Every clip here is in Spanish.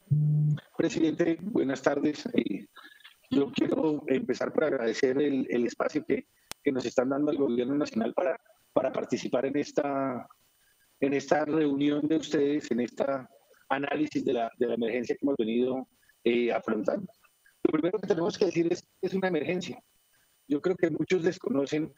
Presidente, buenas tardes. Yo quiero empezar por agradecer el espacio que nos están dando al Gobierno Nacional para participar en esta reunión de ustedes, en esta análisis de la emergencia que hemos venido afrontando. Lo primero que tenemos que decir es una emergencia. Yo creo que muchos desconocen,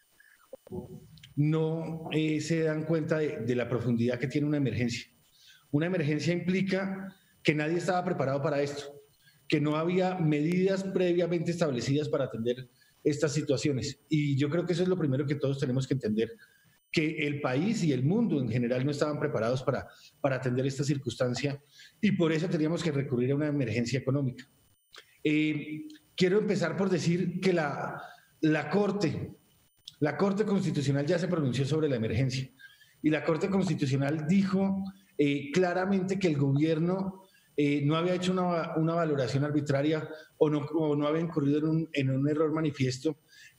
no se dan cuenta de la profundidad que tiene una emergencia. Una emergencia implica que nadie estaba preparado para esto, que no había medidas previamente establecidas para atender estas situaciones. Y yo creo que eso es lo primero que todos tenemos que entender, que el país y el mundo en general no estaban preparados para atender esta circunstancia y por eso teníamos que recurrir a una emergencia económica. Quiero empezar por decir que la Corte Constitucional ya se pronunció sobre la emergencia y la Corte Constitucional dijo claramente que el gobierno no había hecho una valoración arbitraria o no había incurrido en un error manifiesto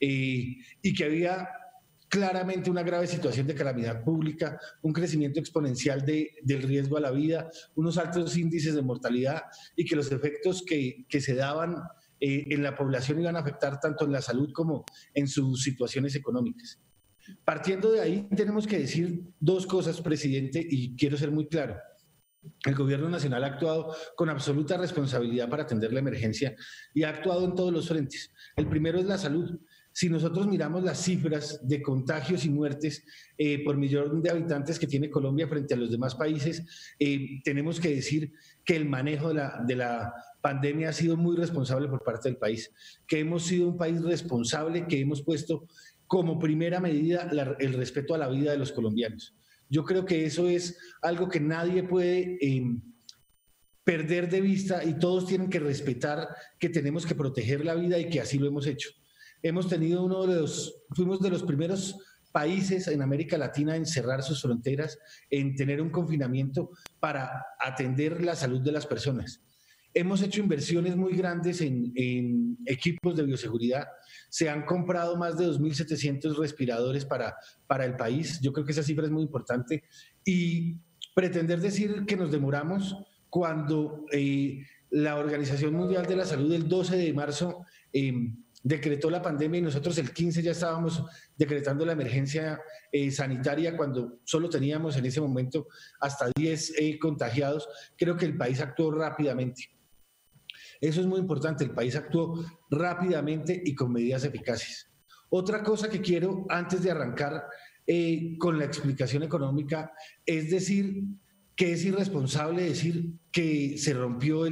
y que había claramente una grave situación de calamidad pública, un crecimiento exponencial del riesgo a la vida, unos altos índices de mortalidad y que los efectos que se daban en la población iban a afectar tanto en la salud como en sus situaciones económicas. Partiendo de ahí, tenemos que decir dos cosas, presidente, y quiero ser muy claro. El Gobierno Nacional ha actuado con absoluta responsabilidad para atender la emergencia y ha actuado en todos los frentes. El primero es la salud. Si nosotros miramos las cifras de contagios y muertes por millón de habitantes que tiene Colombia frente a los demás países, tenemos que decir que el manejo de la pandemia ha sido muy responsable por parte del país, que hemos sido un país responsable, que hemos puesto como primera medida el respeto a la vida de los colombianos. Yo creo que eso es algo que nadie puede perder de vista y todos tienen que respetar que tenemos que proteger la vida y que así lo hemos hecho. Hemos tenido fuimos de los primeros países en América Latina en cerrar sus fronteras, en tener un confinamiento para atender la salud de las personas. Hemos hecho inversiones muy grandes en equipos de bioseguridad. Se han comprado más de 2.700 respiradores para el país. Yo creo que esa cifra es muy importante. Y pretender decir que nos demoramos cuando la Organización Mundial de la Salud el 12 de marzo decretó la pandemia y nosotros el 15 ya estábamos decretando la emergencia sanitaria cuando solo teníamos en ese momento hasta 10 contagiados. Creo que el país actuó rápidamente. Eso es muy importante, el país actuó rápidamente y con medidas eficaces. Otra cosa que quiero, antes de arrancar con la explicación económica, es decir que es irresponsable decir que se rompió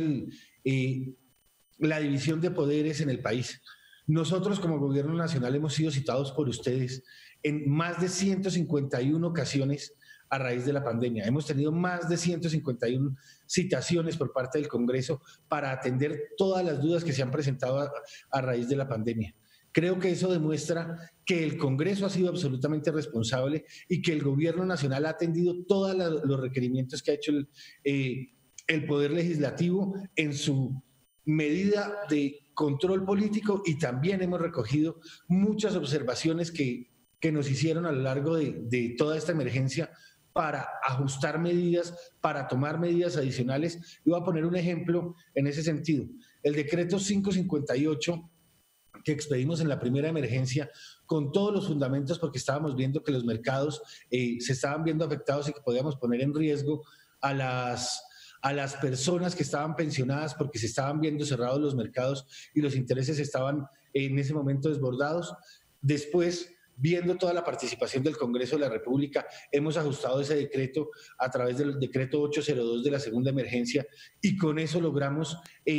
la división de poderes en el país. Nosotros como Gobierno Nacional hemos sido citados por ustedes en más de 151 ocasiones a raíz de la pandemia. Hemos tenido más de 151 citaciones por parte del Congreso para atender todas las dudas que se han presentado a raíz de la pandemia. Creo que eso demuestra que el Congreso ha sido absolutamente responsable y que el Gobierno Nacional ha atendido todos los requerimientos que ha hecho el Poder Legislativo en su medida de control político y también hemos recogido muchas observaciones que nos hicieron a lo largo de toda esta emergencia para ajustar medidas, para tomar medidas adicionales. Y voy a poner un ejemplo en ese sentido. El decreto 558 que expedimos en la primera emergencia con todos los fundamentos porque estábamos viendo que los mercados se estaban viendo afectados y que podíamos poner en riesgo a las personas que estaban pensionadas porque se estaban viendo cerrados los mercados y los intereses estaban en ese momento desbordados. Después, viendo toda la participación del Congreso de la República, hemos ajustado ese decreto a través del decreto 802 de la segunda emergencia y con eso logramos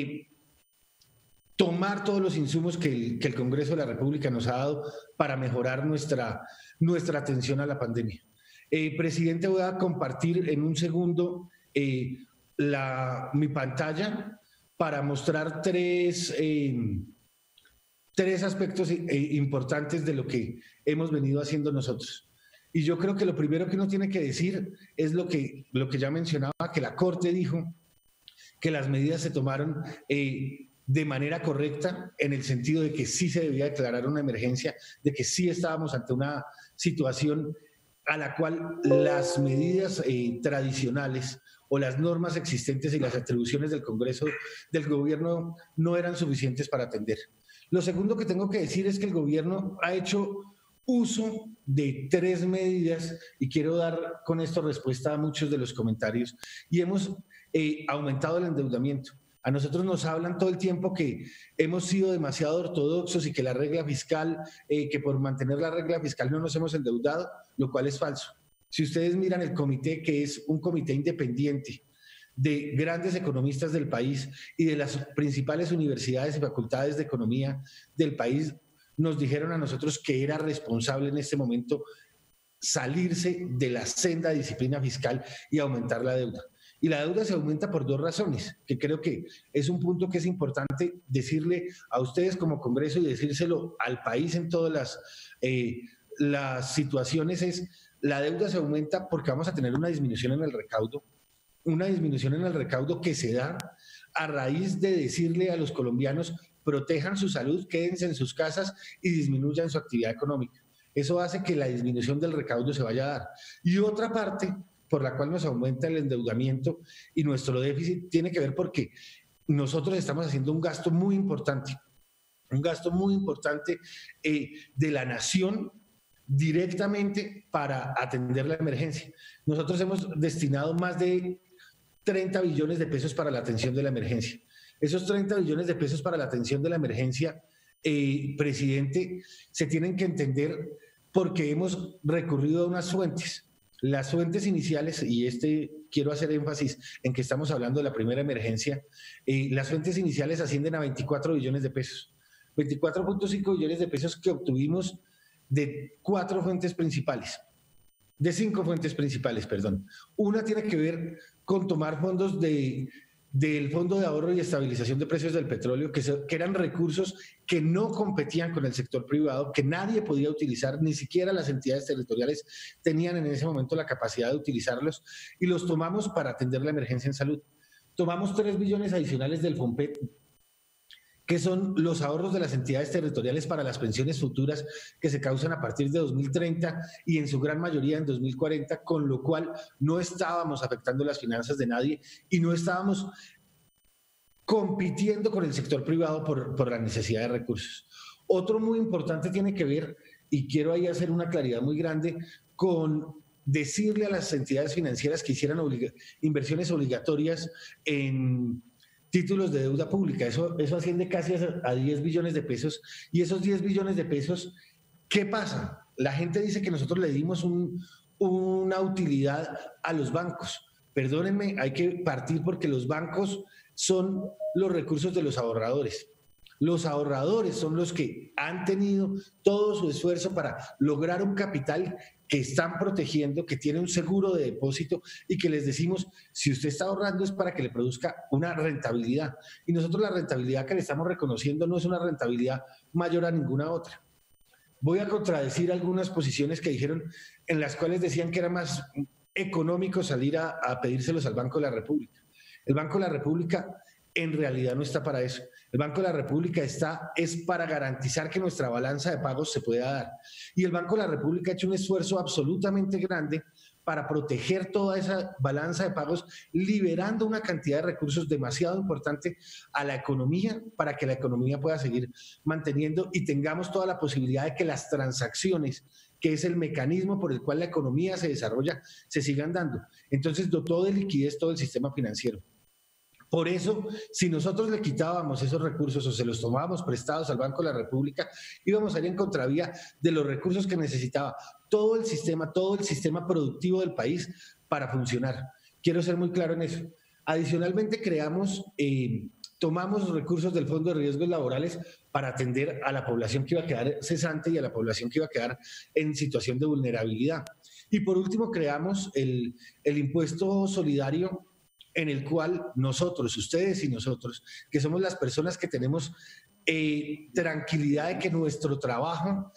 tomar todos los insumos que el Congreso de la República nos ha dado para mejorar nuestra atención a la pandemia. Presidente, voy a compartir en un segundo mi pantalla para mostrar tres aspectos importantes de lo que hemos venido haciendo nosotros. Y yo creo que lo primero que uno tiene que decir es lo que ya mencionaba, que la Corte dijo que las medidas se tomaron de manera correcta, en el sentido de que sí se debía declarar una emergencia, de que sí estábamos ante una situación a la cual las medidas tradicionales o las normas existentes y las atribuciones del Congreso, del gobierno, no eran suficientes para atender. Lo segundo que tengo que decir es que el gobierno ha hecho uso de 3 medidas, y quiero dar con esto respuesta a muchos de los comentarios, y hemos aumentado el endeudamiento. A nosotros nos hablan todo el tiempo que hemos sido demasiado ortodoxos y que la regla fiscal, que por mantener la regla fiscal no nos hemos endeudado, lo cual es falso. Si ustedes miran el comité, que es un comité independiente de grandes economistas del país y de las principales universidades y facultades de economía del país, nos dijeron a nosotros que era responsable en este momento salirse de la senda de disciplina fiscal y aumentar la deuda. Y la deuda se aumenta por 2 razones, que creo que es un punto que es importante decirle a ustedes como Congreso y decírselo al país en todas las situaciones. Es la deuda se aumenta porque vamos a tener una disminución en el recaudo que se da a raíz de decirle a los colombianos: protejan su salud, quédense en sus casas y disminuyan su actividad económica. Eso hace que la disminución del recaudo se vaya a dar. Y otra parte por la cual nos aumenta el endeudamiento y nuestro déficit tiene que ver porque nosotros estamos haciendo un gasto muy importante de la nación directamente para atender la emergencia. Nosotros hemos destinado más de 30 billones de pesos para la atención de la emergencia. Esos 30 billones de pesos para la atención de la emergencia, presidente, se tienen que entender porque hemos recurrido a unas fuentes. Las fuentes iniciales, y quiero hacer énfasis en que estamos hablando de la primera emergencia, las fuentes iniciales ascienden a 24 billones de pesos. 24.5 billones de pesos que obtuvimos de 5 fuentes principales. Una tiene que ver con tomar fondos del Fondo de Ahorro y Estabilización de Precios del Petróleo, que eran recursos que no competían con el sector privado, que nadie podía utilizar, ni siquiera las entidades territoriales tenían en ese momento la capacidad de utilizarlos, y los tomamos para atender la emergencia en salud. Tomamos 3 billones adicionales del FOMPET, que son los ahorros de las entidades territoriales para las pensiones futuras que se causan a partir de 2030 y en su gran mayoría en 2040, con lo cual no estábamos afectando las finanzas de nadie y no estábamos compitiendo con el sector privado por la necesidad de recursos. Otro muy importante tiene que ver, y quiero ahí hacer una claridad muy grande, con decirle a las entidades financieras que hicieran inversiones obligatorias en títulos de deuda pública. Eso asciende casi a 10 billones de pesos. Y esos 10 billones de pesos, ¿qué pasa? La gente dice que nosotros le dimos una utilidad a los bancos. Perdónenme, hay que partir porque los bancos son los recursos de los ahorradores. Los ahorradores son los que han tenido todo su esfuerzo para lograr un capital que están protegiendo, que tiene un seguro de depósito y que les decimos, si usted está ahorrando es para que le produzca una rentabilidad. Y nosotros la rentabilidad que le estamos reconociendo no es una rentabilidad mayor a ninguna otra. Voy a contradecir algunas posiciones que dijeron, en las cuales decían que era más económico salir a pedírselos al Banco de la República. El Banco de la República en realidad no está para eso. El Banco de la República es para garantizar que nuestra balanza de pagos se pueda dar. Y el Banco de la República ha hecho un esfuerzo absolutamente grande para proteger toda esa balanza de pagos, liberando una cantidad de recursos demasiado importante a la economía para que la economía pueda seguir manteniendo y tengamos toda la posibilidad de que las transacciones, que es el mecanismo por el cual la economía se desarrolla, se sigan dando. Entonces dotó de liquidez todo el sistema financiero. Por eso, si nosotros le quitábamos esos recursos o se los tomábamos prestados al Banco de la República, íbamos a ir en contravía de los recursos que necesitaba todo el sistema productivo del país para funcionar. Quiero ser muy claro en eso. Adicionalmente, tomamos recursos del Fondo de Riesgos Laborales para atender a la población que iba a quedar cesante y a la población que iba a quedar en situación de vulnerabilidad. Y por último, creamos el impuesto solidario, en el cual nosotros, ustedes y nosotros, que somos las personas que tenemos tranquilidad de que nuestro trabajo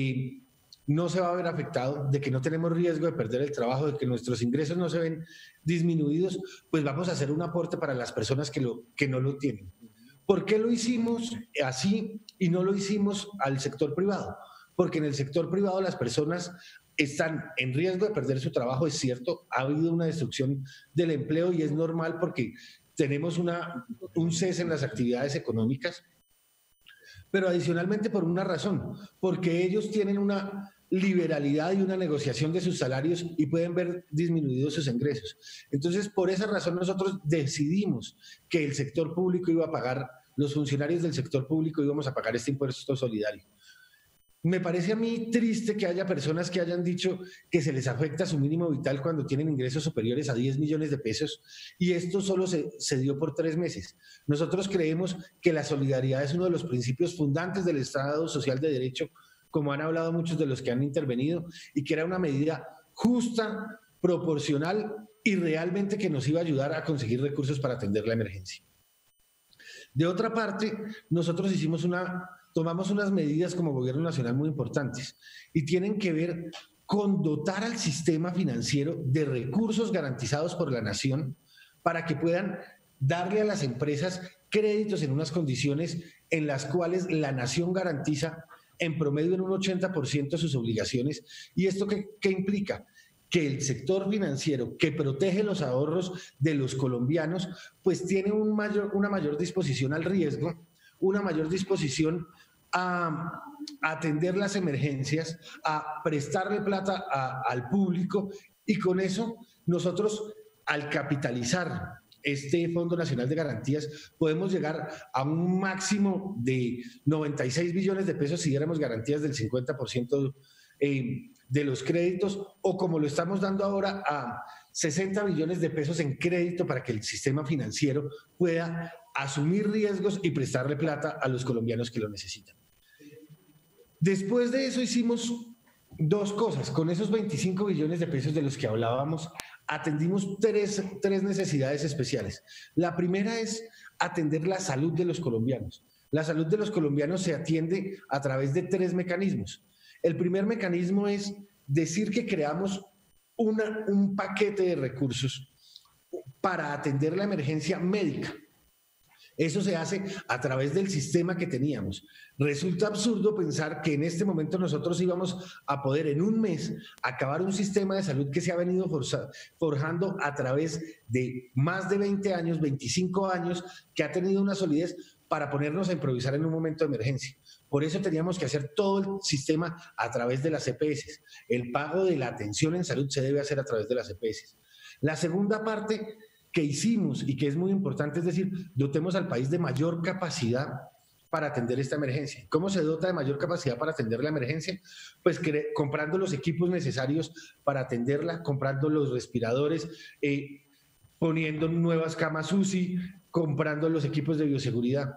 no se va a ver afectado, de que no tenemos riesgo de perder el trabajo, de que nuestros ingresos no se ven disminuidos, pues vamos a hacer un aporte para las personas que no lo tienen. ¿Por qué lo hicimos así y no lo hicimos al sector privado? Porque en el sector privado las personas están en riesgo de perder su trabajo, es cierto, ha habido una destrucción del empleo y es normal porque tenemos un cese en las actividades económicas, pero adicionalmente por una razón, porque ellos tienen una liberalidad y una negociación de sus salarios y pueden ver disminuidos sus ingresos. Entonces, por esa razón nosotros decidimos que el sector público iba a pagar, los funcionarios del sector público íbamos a pagar este impuesto solidario. Me parece a mí triste que haya personas que hayan dicho que se les afecta su mínimo vital cuando tienen ingresos superiores a 10 millones de pesos y esto solo se dio por 3 meses. Nosotros creemos que la solidaridad es uno de los principios fundantes del Estado social de derecho, como han hablado muchos de los que han intervenido, y que era una medida justa, proporcional y realmente que nos iba a ayudar a conseguir recursos para atender la emergencia. De otra parte, nosotros tomamos unas medidas como gobierno nacional muy importantes y tienen que ver con dotar al sistema financiero de recursos garantizados por la nación para que puedan darle a las empresas créditos en unas condiciones en las cuales la nación garantiza en promedio en un 80% sus obligaciones. ¿Y esto qué implica? Que el sector financiero que protege los ahorros de los colombianos, pues tiene una mayor disposición al riesgo, una mayor disposición a atender las emergencias, a prestarle plata al público, y con eso nosotros, al capitalizar este Fondo Nacional de Garantías, podemos llegar a un máximo de 96 billones de pesos si diéramos garantías del 50% de los créditos, o como lo estamos dando ahora, a 60 billones de pesos en crédito para que el sistema financiero pueda asumir riesgos y prestarle plata a los colombianos que lo necesitan. Después de eso hicimos dos cosas. Con esos 25 billones de pesos de los que hablábamos, atendimos tres necesidades especiales. La primera es atender la salud de los colombianos. La salud de los colombianos se atiende a través de 3 mecanismos. El primer mecanismo es decir que creamos un paquete de recursos para atender la emergencia médica. Eso se hace a través del sistema que teníamos. Resulta absurdo pensar que en este momento nosotros íbamos a poder en un mes acabar un sistema de salud que se ha venido forjando a través de más de 20 años, 25 años, que ha tenido una solidez para ponernos a improvisar en un momento de emergencia. Por eso teníamos que hacer todo el sistema a través de las EPS. El pago de la atención en salud se debe hacer a través de las EPS. La segunda parte que hicimos y que es muy importante, es decir, dotemos al país de mayor capacidad para atender esta emergencia. ¿Cómo se dota de mayor capacidad para atender la emergencia? Pues comprando los equipos necesarios para atenderla, comprando los respiradores, poniendo nuevas camas UCI, comprando los equipos de bioseguridad.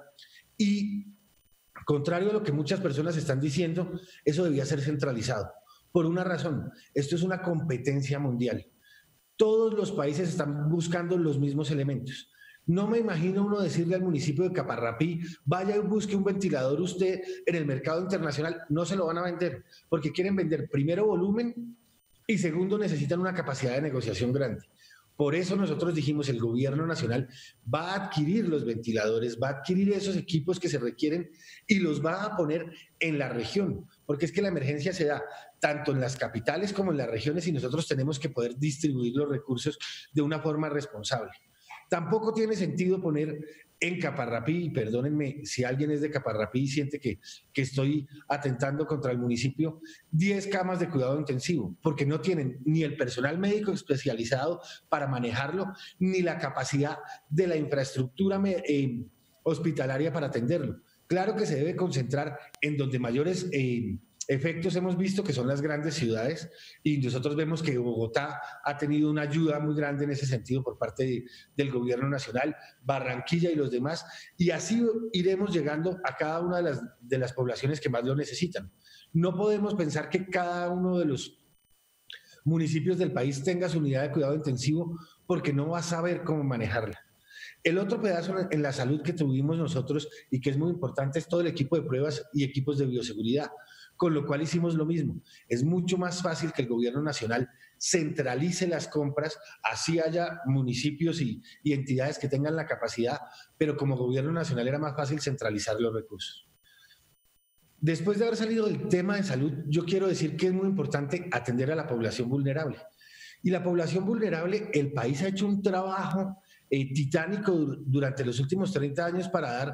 Y contrario a lo que muchas personas están diciendo, eso debía ser centralizado. Por una razón, esto es una competencia mundial. Todos los países están buscando los mismos elementos. No me imagino uno decirle al municipio de Caparrapí, vaya y busque un ventilador usted en el mercado internacional. No se lo van a vender, porque quieren vender primero volumen y segundo necesitan una capacidad de negociación grande. Por eso nosotros dijimos, el gobierno nacional va a adquirir los ventiladores, va a adquirir esos equipos que se requieren y los va a poner en la región, porque es que la emergencia se da tanto en las capitales como en las regiones y nosotros tenemos que poder distribuir los recursos de una forma responsable. Tampoco tiene sentido poner en Caparrapí, y perdónenme si alguien es de Caparrapí y siente que estoy atentando contra el municipio, 10 camas de cuidado intensivo, porque no tienen ni el personal médico especializado para manejarlo, ni la capacidad de la infraestructura hospitalaria para atenderlo. Claro que se debe concentrar en donde mayores efectos hemos visto, que son las grandes ciudades, y nosotros vemos que Bogotá ha tenido una ayuda muy grande en ese sentido por parte del gobierno nacional, Barranquilla y los demás, y así iremos llegando a cada una de las poblaciones que más lo necesitan. No podemos pensar que cada uno de los municipios del país tenga su unidad de cuidado intensivo porque no va a saber cómo manejarla. El otro pedazo en la salud que tuvimos nosotros y que es muy importante es todo el equipo de pruebas y equipos de bioseguridad, con lo cual hicimos lo mismo. Es mucho más fácil que el gobierno nacional centralice las compras, así haya municipios y entidades que tengan la capacidad, pero como gobierno nacional era más fácil centralizar los recursos. Después de haber salido del tema de salud, yo quiero decir que es muy importante atender a la población vulnerable. Y la población vulnerable, el país ha hecho un trabajo titánico durante los últimos 30 años para dar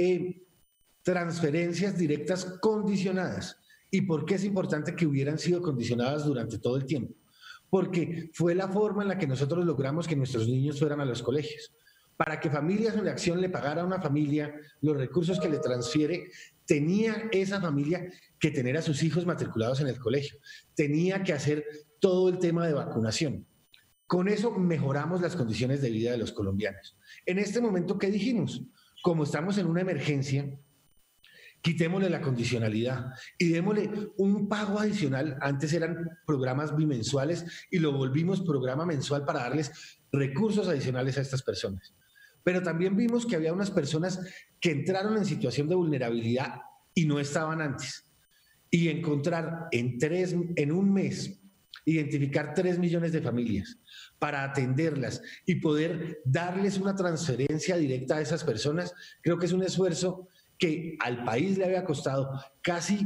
transferencias directas condicionadas. ¿Y por qué es importante que hubieran sido condicionadas durante todo el tiempo? Porque fue la forma en la que nosotros logramos que nuestros niños fueran a los colegios. Para que Familias en Acción le pagara a una familia los recursos que le transfiere, tenía esa familia que tener a sus hijos matriculados en el colegio, tenía que hacer todo el tema de vacunación. Con eso mejoramos las condiciones de vida de los colombianos. En este momento, ¿qué dijimos? Como estamos en una emergencia, quitémosle la condicionalidad y démosle un pago adicional. Antes eran programas bimensuales y lo volvimos programa mensual para darles recursos adicionales a estas personas. Pero también vimos que había unas personas que entraron en situación de vulnerabilidad y no estaban antes. Y encontrar en un mes, identificar 3 millones de familias para atenderlas y poder darles una transferencia directa a esas personas, creo que es un esfuerzo que al país le había costado casi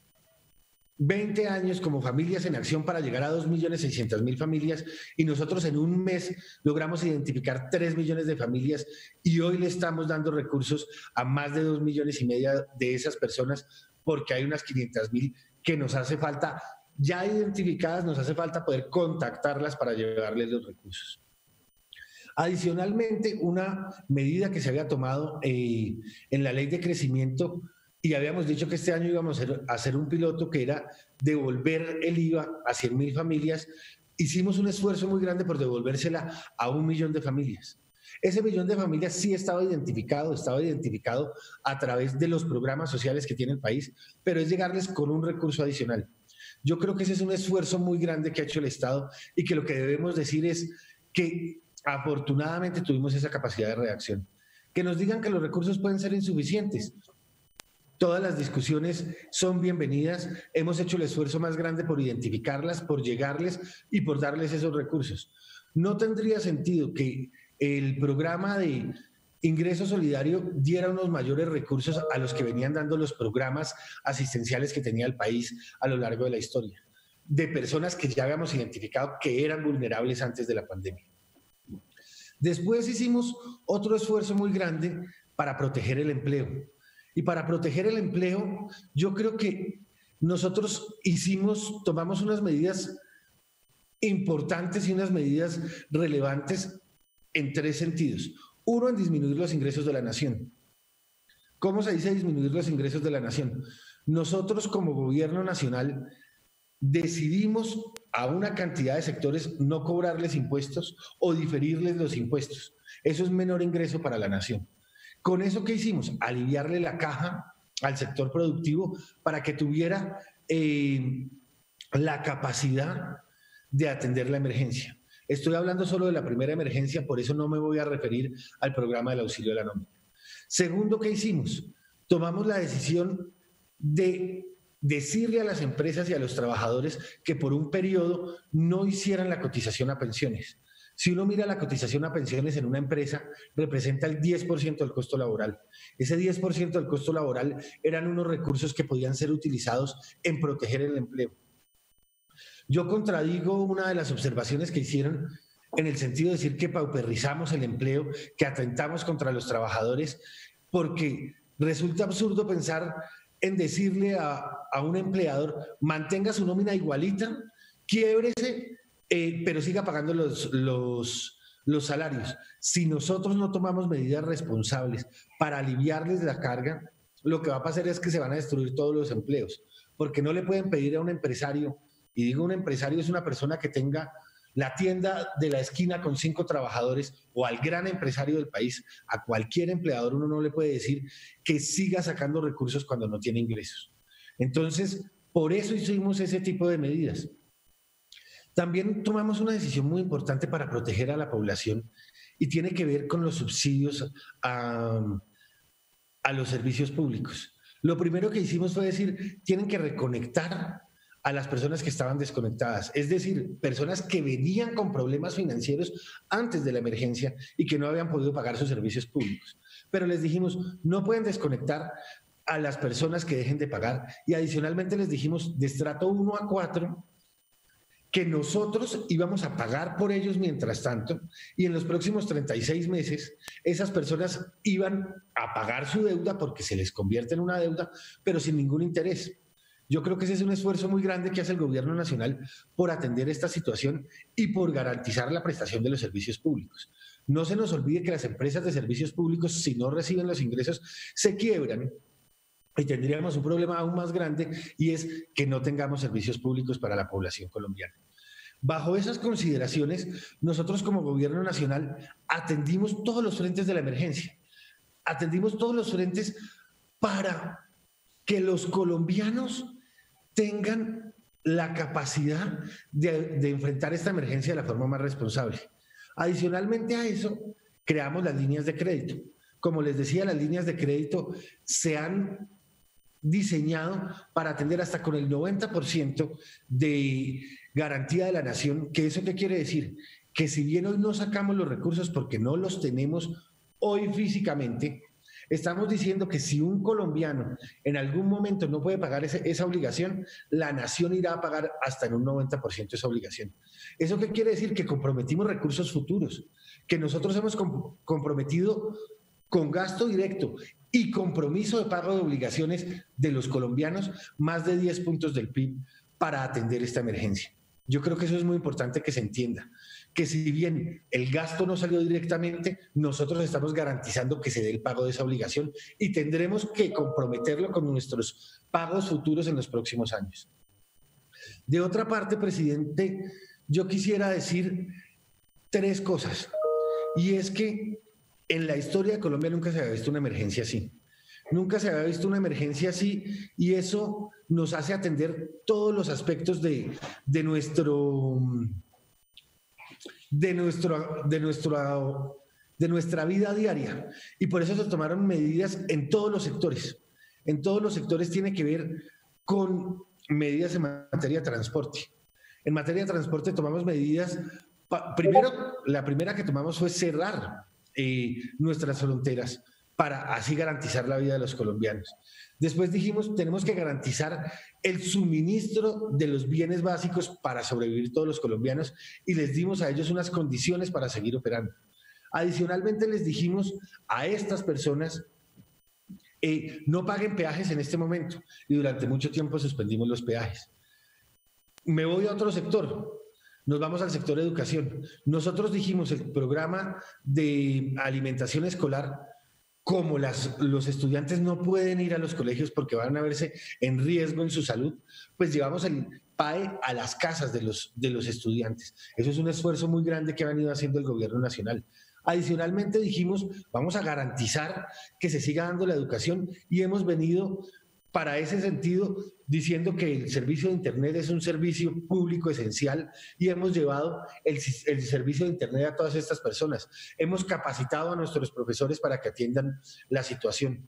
20 años como Familias en Acción para llegar a 2.600.000 familias, y nosotros en un mes logramos identificar 3 millones de familias y hoy le estamos dando recursos a más de 2,5 millones de esas personas, porque hay unas 500.000 que nos hace falta, ya identificadas, nos hace falta poder contactarlas para llevarles los recursos. Adicionalmente, una medida que se había tomado en la ley de crecimiento, y habíamos dicho que este año íbamos a hacer un piloto, que era devolver el IVA a 100.000 familias. Hicimos un esfuerzo muy grande por devolvérsela a 1 millón de familias. Ese millón de familias sí estaba identificado a través de los programas sociales que tiene el país, pero es llegarles con un recurso adicional. Yo creo que ese es un esfuerzo muy grande que ha hecho el Estado y que lo que debemos decir es que afortunadamente tuvimos esa capacidad de reacción. Que nos digan que los recursos pueden ser insuficientes. Todas las discusiones son bienvenidas. Hemos hecho el esfuerzo más grande por identificarlas, por llegarles y por darles esos recursos. No tendría sentido que el programa de ingreso solidario diera unos mayores recursos a los que venían dando los programas asistenciales que tenía el país a lo largo de la historia, de personas que ya habíamos identificado que eran vulnerables antes de la pandemia. Después hicimos otro esfuerzo muy grande para proteger el empleo. Y para proteger el empleo, yo creo que nosotros tomamos unas medidas importantes y unas medidas relevantes en 3 sentidos. Uno, en disminuir los ingresos de la nación. ¿Cómo se dice disminuir los ingresos de la nación? Nosotros como gobierno nacional decidimos a una cantidad de sectores no cobrarles impuestos o diferirles los impuestos. Eso es menor ingreso para la nación. Con eso, ¿qué hicimos? Aliviarle la caja al sector productivo para que tuviera la capacidad de atender la emergencia. Estoy hablando solo de la primera emergencia, por eso no me voy a referir al programa del auxilio de la nómina. Segundo, ¿qué hicimos? Tomamos la decisión de decirle a las empresas y a los trabajadores que por un periodo no hicieran la cotización a pensiones. Si uno mira la cotización a pensiones en una empresa, representa el 10% del costo laboral. Ese 10% del costo laboral eran unos recursos que podían ser utilizados en proteger el empleo. Yo contradigo una de las observaciones que hicieron en el sentido de decir que pauperizamos el empleo, que atentamos contra los trabajadores, porque resulta absurdo pensar en decirle a un empleador: mantenga su nómina igualita, quiébrese, pero siga pagando los salarios. Si nosotros no tomamos medidas responsables para aliviarles la carga, lo que va a pasar es que se van a destruir todos los empleos, porque no le pueden pedir a un empresario, y digo un empresario es una persona que tenga la tienda de la esquina con 5 trabajadores, o al gran empresario del país, a cualquier empleador uno no le puede decir que siga sacando recursos cuando no tiene ingresos. Entonces, por eso hicimos ese tipo de medidas. También tomamos una decisión muy importante para proteger a la población y tiene que ver con los subsidios a los servicios públicos. Lo primero que hicimos fue decir: tienen que reconectar a las personas que estaban desconectadas, es decir, personas que venían con problemas financieros antes de la emergencia y que no habían podido pagar sus servicios públicos. Pero les dijimos: no pueden desconectar a las personas que dejen de pagar. Y adicionalmente les dijimos de estrato 1 a 4 que nosotros íbamos a pagar por ellos mientras tanto, y en los próximos 36 meses esas personas iban a pagar su deuda porque se les convierte en una deuda, pero sin ningún interés. Yo creo que ese es un esfuerzo muy grande que hace el gobierno nacional por atender esta situación y por garantizar la prestación de los servicios públicos. No se nos olvide que las empresas de servicios públicos, si no reciben los ingresos, se quiebran y tendríamos un problema aún más grande, y es que no tengamos servicios públicos para la población colombiana. Bajo esas consideraciones, nosotros como gobierno nacional atendimos todos los frentes de la emergencia, atendimos todos los frentes para que los colombianos tengan la capacidad de enfrentar esta emergencia de la forma más responsable. Adicionalmente a eso, creamos las líneas de crédito. Como les decía, las líneas de crédito se han diseñado para atender hasta con el 90% de garantía de la nación. ¿Que eso qué quiere decir? Que si bien hoy no sacamos los recursos porque no los tenemos hoy físicamente, estamos diciendo que si un colombiano en algún momento no puede pagar esa obligación, la nación irá a pagar hasta en un 90% esa obligación. ¿Eso qué quiere decir? Que comprometimos recursos futuros, que nosotros hemos comprometido con gasto directo y compromiso de pago de obligaciones de los colombianos más de 10 puntos del PIB para atender esta emergencia. Yo creo que eso es muy importante que se entienda, que si bien el gasto no salió directamente, nosotros estamos garantizando que se dé el pago de esa obligación y tendremos que comprometerlo con nuestros pagos futuros en los próximos años. De otra parte, presidente, yo quisiera decir 3 cosas, y es que en la historia de Colombia nunca se había visto una emergencia así. Nunca se había visto una emergencia así, y eso nos hace atender todos los aspectos de nuestra vida diaria. Y por eso se tomaron medidas en todos los sectores. En todos los sectores tiene que ver con medidas en materia de transporte. En materia de transporte tomamos medidas. Primero, la primera que tomamos fue cerrar nuestras fronteras para así garantizar la vida de los colombianos. Después dijimos, tenemos que garantizar el suministro de los bienes básicos para sobrevivir todos los colombianos, y les dimos a ellos unas condiciones para seguir operando. Adicionalmente les dijimos a estas personas, no paguen peajes en este momento, y durante mucho tiempo suspendimos los peajes. Me voy a otro sector. Nos vamos al sector educación. Nosotros dijimos el programa de alimentación escolar, como los estudiantes no pueden ir a los colegios porque van a verse en riesgo en su salud, pues llevamos el PAE a las casas de los estudiantes. Eso es un esfuerzo muy grande que ha venido haciendo el gobierno nacional. Adicionalmente dijimos, vamos a garantizar que se siga dando la educación, y hemos venido para ese sentido diciendo que el servicio de Internet es un servicio público esencial, y hemos llevado el servicio de Internet a todas estas personas. Hemos capacitado a nuestros profesores para que atiendan la situación.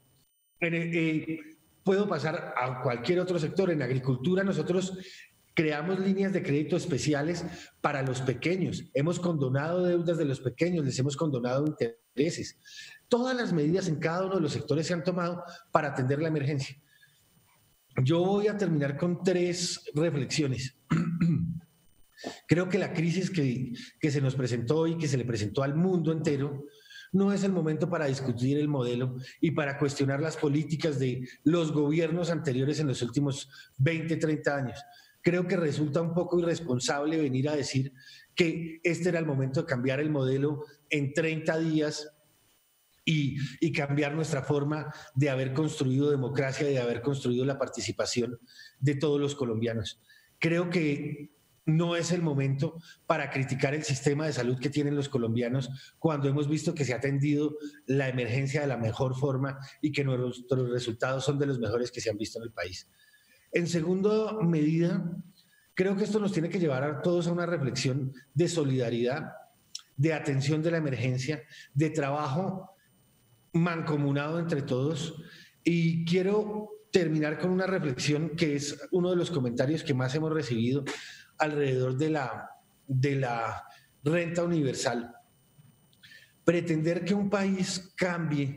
Puedo pasar a cualquier otro sector. En agricultura nosotros creamos líneas de crédito especiales para los pequeños. Hemos condonado deudas de los pequeños, les hemos condonado intereses. Todas las medidas en cada uno de los sectores se han tomado para atender la emergencia. Yo voy a terminar con 3 reflexiones. Creo que la crisis que se nos presentó y que se le presentó al mundo entero no es el momento para discutir el modelo y para cuestionar las políticas de los gobiernos anteriores en los últimos 20, 30 años. Creo que resulta un poco irresponsable venir a decir que este era el momento de cambiar el modelo en 30 días y cambiar nuestra forma de haber construido democracia y de haber construido la participación de todos los colombianos. Creo que no es el momento para criticar el sistema de salud que tienen los colombianos cuando hemos visto que se ha atendido la emergencia de la mejor forma y que nuestros resultados son de los mejores que se han visto en el país. En segunda medida, creo que esto nos tiene que llevar a todos a una reflexión de solidaridad, de atención de la emergencia, de trabajo mancomunado entre todos. Y quiero terminar con una reflexión que es uno de los comentarios que más hemos recibido alrededor de la renta universal. Pretender que un país cambie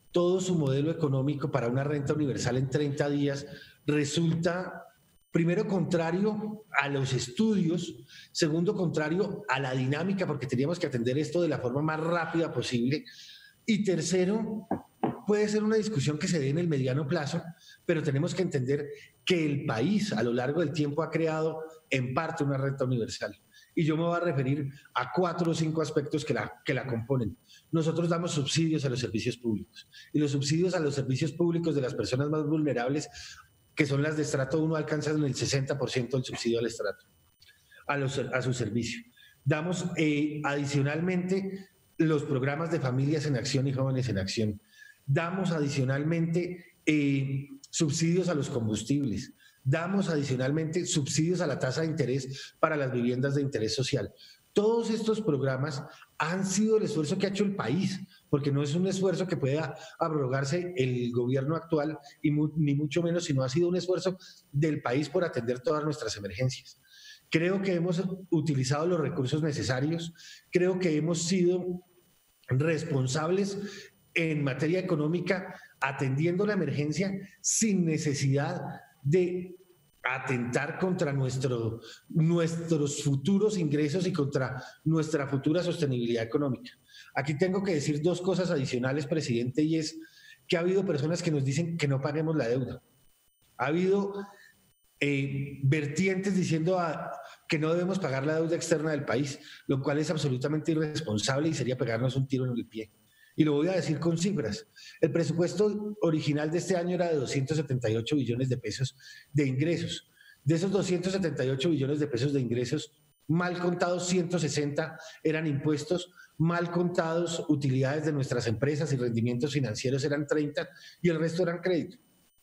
todo su modelo económico para una renta universal en 30 días resulta, primero, contrario a los estudios, segundo, contrario a la dinámica, porque teníamos que atender esto de la forma más rápida posible, y tercero, puede ser una discusión que se dé en el mediano plazo, pero tenemos que entender que el país a lo largo del tiempo ha creado en parte una renta universal. Y yo me voy a referir a 4 o 5 aspectos que la componen. Nosotros damos subsidios a los servicios públicos, y los subsidios a los servicios públicos de las personas más vulnerables, que son las de estrato 1, alcanzan el 60% del subsidio al estrato, a su servicio. Damos adicionalmente los programas de familias en acción y jóvenes en acción. Damos adicionalmente subsidios a los combustibles. Damos adicionalmente subsidios a la tasa de interés para las viviendas de interés social. Todos estos programas han sido el esfuerzo que ha hecho el país, porque no es un esfuerzo que pueda abrogarse el gobierno actual, ni mucho menos, sino ha sido un esfuerzo del país por atender todas nuestras emergencias. Creo que hemos utilizado los recursos necesarios, creo que hemos sido responsables en materia económica atendiendo la emergencia sin necesidad de atentar contra nuestros futuros ingresos y contra nuestra futura sostenibilidad económica. Aquí tengo que decir 2 cosas adicionales, presidente, y es que ha habido personas que nos dicen que no paguemos la deuda. Ha habido vertientes diciendo que no debemos pagar la deuda externa del país, lo cual es absolutamente irresponsable y sería pegarnos un tiro en el pie. Y lo voy a decir con cifras. El presupuesto original de este año era de 278 billones de pesos de ingresos. De esos 278 billones de pesos de ingresos, mal contados 160 eran impuestos, mal contados utilidades de nuestras empresas y rendimientos financieros eran 30 y el resto eran crédito.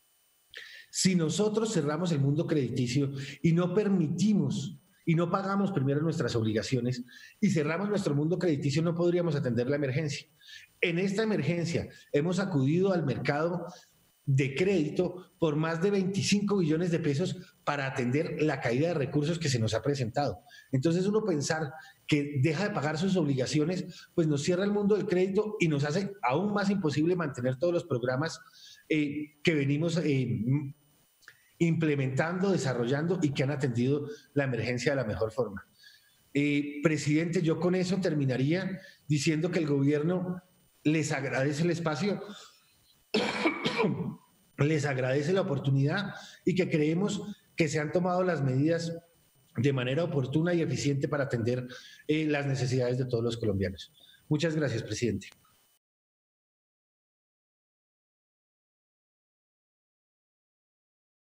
Si nosotros cerramos el mundo crediticio y no permitimos y no pagamos primero nuestras obligaciones y cerramos nuestro mundo crediticio, no podríamos atender la emergencia. En esta emergencia hemos acudido al mercado de crédito por más de 25 billones de pesos para atender la caída de recursos que se nos ha presentado. Entonces uno pensar que deja de pagar sus obligaciones, pues nos cierra el mundo del crédito y nos hace aún más imposible mantener todos los programas que venimos implementando, desarrollando y que han atendido la emergencia de la mejor forma. Presidente, yo con eso terminaría diciendo que el gobierno les agradece el espacio, les agradece la oportunidad y que creemos que se han tomado las medidas de manera oportuna y eficiente para atender las necesidades de todos los colombianos. Muchas gracias, presidente.